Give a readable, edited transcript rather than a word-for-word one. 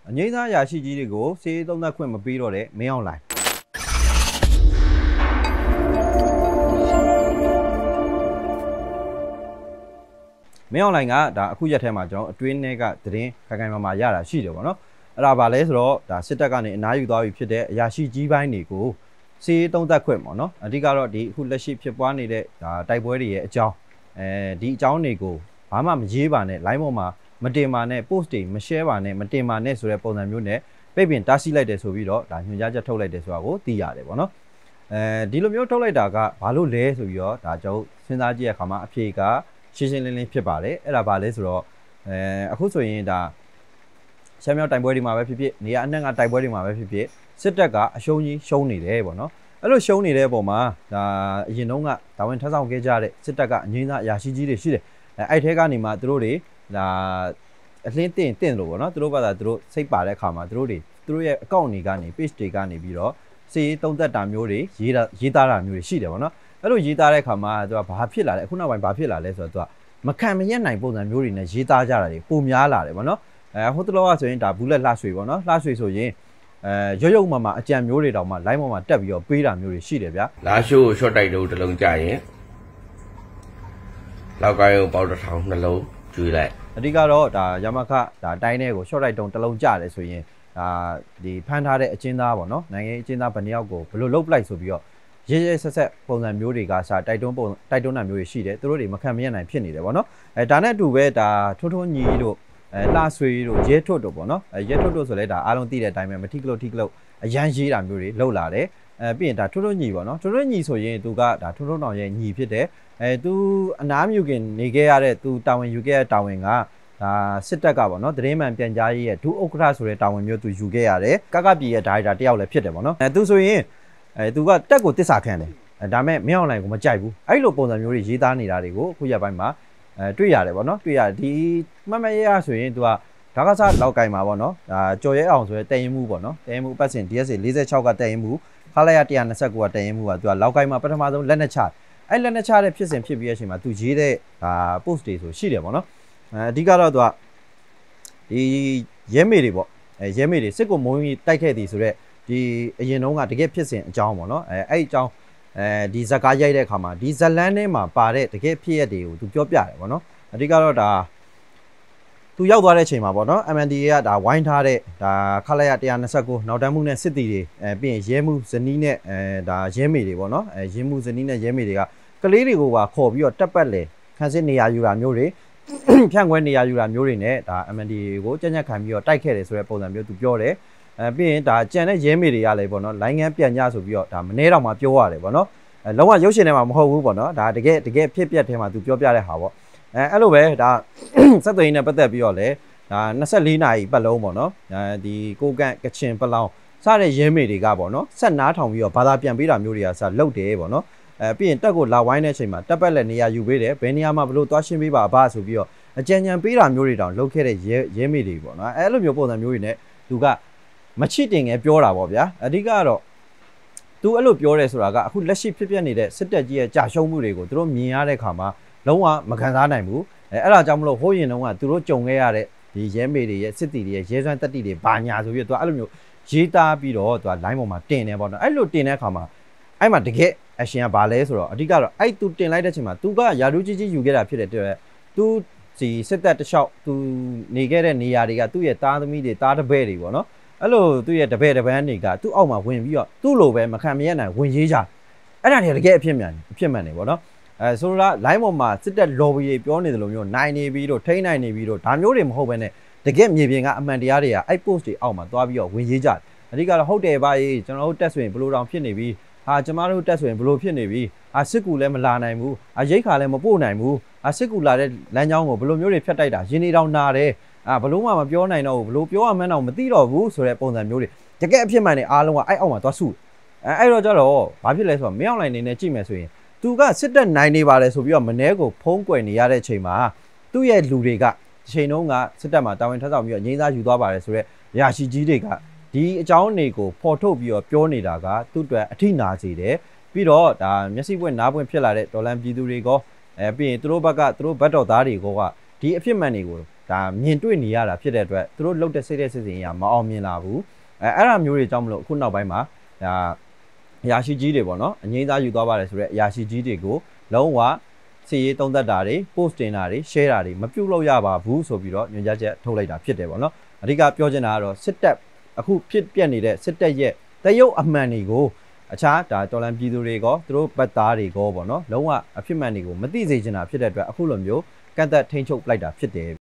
အငိမ့်သားရာရှိကြီးတွေကိုစေးသုံးသက်ခွင့်မပေးတော့တဲ့မင်းအောင်လှိုင်မင်းအောင်လှိုင်ကဒါအခုရက်ထဲမှာကျွန်တော်အတွင်းထဲကသတင်းခိုင်ခိုင်မာမာရတာရှိတယ်ပေါ့နော်အဲ့ဒါပါလဲဆိုတော့ဒါစစ်တပ်ကနေအနားယူသွားပြီဖြစ်တဲ့အရာရှိကြီးပိုင်းတွေကိုစေးသုံးသက်ခွင့်ပေါ့နော်အဓိကတော့ဒီအခုလက်ရှိဖြစ်ပွားနေတဲ့ဒါတိုက်ပွဲတွေရဲ့အကြောင်းဒီအကြောင်းတွေကိုဘာမှမရေးပါနဲ့ line ပေါ်မှာမတင်ပါနဲ့ post တွေမ share ပါနဲ့မတင်ပါနဲ့ဆိုတဲ့ပုံစံမျိုးနဲ့ပိတ်ပင်တားဆီးလိုက်တယ်ဆိုပြီးတော့ဒါညွှန်ကြားချက်ထုတ်လိုက်တယ်ဆိုတာကိုသိရတယ်ပေါ့နော်ဒီလိုမျိုးထုတ်လိုက်တာကဘာလို့လဲဆိုပြီးတော့ဒါကျွန်တော်စဉ်းစားကြည့်ရခါမှာအဖြေကရှင်းရှင်းလင်းလင်းဖြစ်ပါတယ်အဲ့ဒါဘာလဲဆိုတော့အခုဆိုရင်ဒါရှမ်းမြောက်တိုင်ပွဲတွေမှာပဲဖြစ်ဖြစ်နေရာအနှံ့ကတိုင်ပွဲတွေမှာပဲဖြစ်ဖြစ်စစ်တပ်ကအရှုံးကြီးရှုံးနေတယ်ပေါ့နော်အဲ့လိုရှုံးနေတဲ့အပေါ်မှာဒါအရင်တုန်းကတာဝန်ထမ်းဆောင်ခဲ့ကြတဲ့စစ်တပ်ကအငြိမ်းသားအရာရှိကြီးတွေရှိတယ်အဲ့ထဲကနေမှသူတို့တွေဒါအလင်းတင်လို့ပေါ့နော်သူတို့ဘာသာသူတို့စိတ်ပါတဲ့အခါမှာသူတို့ရဲ့ account တွေကနေ page တွေကနေပြီးတော့စီသုံးသက်တာမျိုးတွေရေးသားတာမျိုးတွေရှိတယ်ပေါ့နော်အဲ့လိုရေးသားတဲ့အခါမှာသူကဘာဖြစ်လာလဲအခုနောက်ပိုင်းဘာဖြစ်လာလဲဆိုတော့သူကမခံမရက်နိုင်ပုံစံမျိုးတွေနဲ့ရေးသားကြတာတွေပုံများလာတယ်ပေါ့နော်ဟိုတလောကဆိုရင်ဒါဘူးလက်လှဆွေပေါ့နော်လှဆွေဆိုရင်ရုပ်မှအကြံမျိုးတွေတောင်မှ line ပေါ်မှာတက်ပြီးတော့ပေးတာမျိုးတွေရှိတယ်ဗျာလာရှိုးကို short တိုက်တော့တစ်လုံးကြရင်လောက်ကိုင်းကိုပေါက်တစ်ထောင်နှလုံးကျွေးလိုက်အဓိကတော့ဒါရမခဒါတိုင်းထဲကို short တိုက်တုံးတစ်လုံးကြတယ်ဆိုရင်ဒါဒီဖမ်းထားတဲ့အကျဉ်းသားပေါ့နော်နိုင်ငံရေးအကျဉ်းသားဗဏ္ဍယောက်ကိုဘယ်လိုလုပ်ပလိုက်ဆိုပြီးတော့ရဲဆက်ပုံစံမျိုးတွေကစာတိုက်တွန်းတာမျိုးတွေရှိတယ်သူတို့တွေမခံမရနိုင်ဖြစ်နေတယ်ပေါ့နော်ဒါနဲ့အတူပဲဒါထွန်းညီတို့လှဆွေတို့ရဲထွတ်တို့ပေါ့နော်ရဲထွတ်တို့ဆိုလဲဒါအားလုံးသိတဲ့အတိုင်းပဲမထီကလုတ်အရန်ရေးတာမျိုးတွေလှုပ်လာတယ်ပြီးရင်ဒါထွန်းညီပေါ့နော်ထွန်းညီဆိုရင်သူကဒါထွန်းတောင်ရဲ့ညီဖြစ်တယ်သူအနားမြူခင်နေခဲ့ရတဲ့သူတာဝန်ယူခဲ့ရတဲ့တာဝန်ကဒါစစ်တပ်ကပေါ့နော်သတင်းမှန်ပြန်ကြားရေးရဲ့ဒုဥက္ကဋ္ဌဆိုတဲ့တာဝန်မျိုးသူယူခဲ့ရတယ်ကကပြည်ရဲ့ဒါရိုက်တာတယောက်လည်းဖြစ်တယ်ပေါ့နော်သူဆိုရင်သူကတက်ကိုတစ္ဆာခံတယ်ဒါမဲ့မင်းအောင်လှိုင်ကိုမကြိုက်ဘူးအဲ့လိုပုံစံမျိုးတွေရေးသားနေတာတွေကိုအခုရက်ပိုင်းမှာတွေ့ရတယ်ပေါ့နော်တွေ့ရဒီမှတ်ရဆိုရင်သူကဒါကစားလောက်ကိုင်မှာပေါ့နော်ဒါကြော်ရဲအောင်ဆိုတဲ့တည်ရင်မှုပေါ့နော်တည်ရင်မှုပတ်စင် DSA 46ကတည်ရင်မှုခလာရ129ကတည်ရင်မှုကသူကလောက်ကိုင်မှာပထမဆုံးလက်နဲ့ချအဲ့လက်နဲ့ချတဲ့ဖြစ်စဉ်ဖြစ်ပြီးတဲ့အချိန်မှာသူရေးတဲ့ဒါ post တွေဆိုရှိတယ်ပေါ့နော်အဓိကတော့သူကဒီရဲမေတွေပေါ့ရဲမေတွေစစ်ကိုမုန်းကြီးတိုက်ခဲ့သည်ဆိုတော့ဒီအရင်တုန်းကတကယ်ဖြစ်စဉ်အကြောင်းပေါ့နော်အဲ့အကြောင်းဒီဇက်ကားရိုက်တဲ့အခါမှာဒီဇက်လန်းထဲမှာပါတဲ့တကယ်ဖြစ်ရတွေကိုသူပြောပြတယ်ပေါ့နော်အဓိကတော့ဒါသူရောက်သွားတဲ့အချိန်မှာပေါ့နော် MNDA ကဒါဝိုင်းထားတဲ့ဒါခလာရ129နောက်တန်းမှုနဲ့စစ်တီတွေပြီးရင်ရဲမှုဇနီးနဲ့ဒါရဲမေတွေပေါ့နော်ရဲမှုဇနီးနဲ့ရဲမေတွေကကလေးတွေကိုပါခေါ်ပြီးတော့တက်ပတ်လေခန်းစစ်နေရာယူတာမျိုးတွေဖြန့်ခွဲနေရာယူတာမျိုးတွေနဲ့ဒါ MNDA ကိုကြက်ခံပြီးတော့တိုက်ခဲ့တယ်ဆိုတဲ့ပုံစံမျိုးသူပြောတယ်ပြီးရင်ဒါကြံတဲ့ရဲမေတွေကလည်းပေါ့နော်လိုင်းငန်းပြန်ကြဆိုပြီးတော့ဒါမနေ့တော့မှပြောရတယ်ပေါ့နော်လုံးဝရုပ်ရှင်ထဲမှာမဟုတ်ဘူးပေါ့နော်ဒါတကယ်ဖြစ်ပျက်ထဲမှာသူပြောပြတဲ့ဟာပေါ့အဲ့လိုပဲဒါစက်သွင်းနဲ့ပတ်သက်ပြီးတော့လည်းဒါ24နာရီပတ်လုံးပေါ့နော်ဒီကိုကန့်ကချင်ပလောင်စတဲ့ရဲမေတွေကပေါ့နော်ဆက်နားထောင်ပြီးတော့ဘာသာပြန်ပေးတာမျိုးတွေကစလုတ်တယ်ပေါ့နော်ပြီးရင်တက်ကိုလာဝိုင်းတဲ့အချိန်မှာတက်ပတ်လက်နေရာယူပေးတယ်ဘယ်နေရာမှာဘလို့သွားရှင်းပေးပါဘာဆိုပြီးတော့အကြံဉာဏ်ပေးတာမျိုးတွေတောင်လုပ်ခဲ့တဲ့ရဲမေတွေပေါ့နော်အဲ့လိုမျိုးပုံစံမျိုးတွေနဲ့သူကမချစ်တင်ငယ်ပြောတာပေါ့ဗျာအဓိကတော့သူအဲ့လိုပြောတယ်ဆိုတာကအခုလက်ရှိဖြစ်ပျက်နေတဲ့စစ်တပ်ကြီးရဲ့ကြာရှုံးမှုတွေကိုသူတို့မြင်ရတဲ့အခါမှာလုံးဝမခံစားနိုင်ဘူးအဲ့ဒါကြောင့်မလို့ဟိုးရင်တုန်းကသူတို့ကြုံခဲ့ရတဲ့ဒီရဲမေတွေရဲ့စစ်တီတွေရဲ့ရဲစွမ်းတက်တီတွေဘာညာဆိုပြီးတော့သူအဲ့လိုမျိုးရေးသားပြီးတော့သူက line ပေါ်မှာတင်နေပေါ့နော်အဲ့လိုတင်တဲ့အခါမှာအဲ့မှာတကယ် action ကဘာလဲဆိုတော့အဓိကတော့အဲ့သူတင်လိုက်တဲ့အချိန်မှာသူကယာဒူးကြီးယူခဲ့တာဖြစ်တဲ့အတွက်သူဒီစစ်တပ်တလျှောက်သူနေခဲ့တဲ့နေရာတွေကသူ့ရဲ့သားသမီးတွေသားတပည့်တွေပေါ့နော်အဲ့လိုသူ့ရဲ့တပည့်တပန်းတွေကသူ့အောက်မှာဝင်ပြီးတော့သူ့လိုပဲမခံမရနိုင်ဝင်ရေးကြအဲ့ဒါတွေတကယ်အဖြစ်မှန်နေပေါ့နော်ဆိုတော့ line ပေါ်မှာစစ်တပ် lobby တွေပြောနေတယ်လို့မျိုးနိုင်နေပြီးတော့ထိန်းနိုင်နေပြီးတော့ဒါမျိုးတွေမဟုတ်ဘဲနဲ့တကယ်မြေပြင်ကအမှန်တရားတွေကအဲ့ post တွေအောက်မှာသွားပြီးတော့ဝင်ရေးကြအဓိကတော့ဟုတ်တယ်ဗျာကျွန်တော်တို့တက်ဆိုရင်ဘလို့တောင်ဖြစ်နေပြီကျမတို့တက်ဆိုရင်ဘလို့ဖြစ်နေပြီစစ်ကူလည်းမလာနိုင်ဘူးရိတ်ခါလည်းမပို့နိုင်ဘူးစစ်ကူလာတဲ့လမ်းကြောင်းကိုဘလို့မျိုးတွေဖြတ်တိုက်တာရင်းနေတောင်နာတယ်ဘလို့မှမပြောနိုင်တော့ဘူးဘလို့ပြောရမှန်းတော့မသိတော့ဘူးဆိုတဲ့ပုံစံမျိုးတွေတကယ်အဖြစ်မှန်နေအားလုံးကအဲ့အောက်မှာသွားစုအဲ့တော့ကျတော့ဘာဖြစ်လဲဆိုတော့မင်းအောင်လှိုင်နေနဲ့ကြည့်မယ်ဆိုရင်သူကစစ်တပ်နိုင်နေပါတယ်ဆိုပြီးတော့မနှဲကိုဖုံးကွယ်နေရတဲ့အချိန်မှာသူ့ရဲ့လူတွေကချိန်တုန်းကစစ်တပ်မှာတာဝန်ထမ်းဆောင်ပြီးတော့ငြိမ်းစားယူသွားပါတယ်ဆိုတော့ရာရှိကြီးတွေကဒီအကြောင်းတွေကိုဖော်ထုတ်ပြီးတော့ပြောနေတာကသူ့အတွက်အထိနာစေတယ်ပြီးတော့ဒါမျက်စိပွင့်နားပွင့်ဖြစ်လာတဲ့ဒေါ်လန်ပြည်သူတွေကပြီးရင်သူတို့ဘက်ကသူတို့ဘတ်တော်သားတွေကဒီအဖြစ်မှန်တွေကိုဒါမြင်တွေ့နေရတာဖြစ်တဲ့အတွက်သူတို့လှုပ်တဲ့စိတ်တဲ့စစ်စင်ရမအောင်မြင်လာဘူးအဲ့ဒါမျိုးတွေကြောင့်မလို့အခုနောက်ပိုင်းမှာဒါအရာရှိကြီးတွေပေါ့နော်အငိမ့်သားယူသွားပါတယ်ဆိုတော့အရာရှိကြီးတွေကိုလုံးဝစီရေးသုံးသက်တာတွေ post တင်တာတွေ share တာတွေမပြုတ်လို့ရပါဘူးဆိုပြီးတော့ညွှန်ကြားချက်ထုတ်လိုက်တာဖြစ်တယ်ပေါ့နော်အဓိကပြောချင်တာကတော့စစ်တပ်အခုဖြစ်ပြနေတဲ့စစ်တပ်ရဲ့တရုတ်အမှန်တွေကိုအခြားဒါတော်လန်ပြည်သူတွေကသူတို့ပတ်သားတွေကပေါ့နော်လုံးဝအဖြစ်မှန်တွေကိုမသိစေချင်တာဖြစ်တဲ့အတွက်အခုလိုမျိုးကန့်သက်ထိန်းချုပ်လိုက်တာဖြစ်တယ်